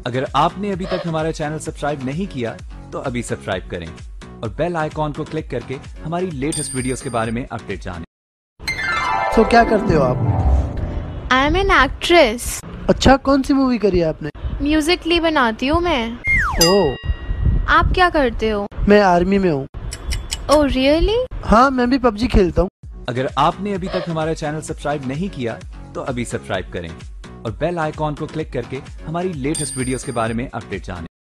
अगर आपने अभी तक हमारा चैनल सब्सक्राइब नहीं किया तो अभी सब्सक्राइब करें और बेल आइकॉन को क्लिक करके हमारी लेटेस्ट वीडियोस के बारे में अपडेट जानें। तो क्या करते हो आप? I am an actress. अच्छा, कौन सी मूवी करी है आपने? म्यूजिकली बनाती हूँ मैं। ओह, आप क्या करते हो? मैं आर्मी में हूँ। Oh really? हाँ, मैं भी पबजी खेलता हूँ। अगर आपने अभी तक हमारा चैनल सब्सक्राइब नहीं किया तो अभी सब्सक्राइब करें और बेल आइकॉन को क्लिक करके हमारी लेटेस्ट वीडियोस के बारे में अपडेट जानें।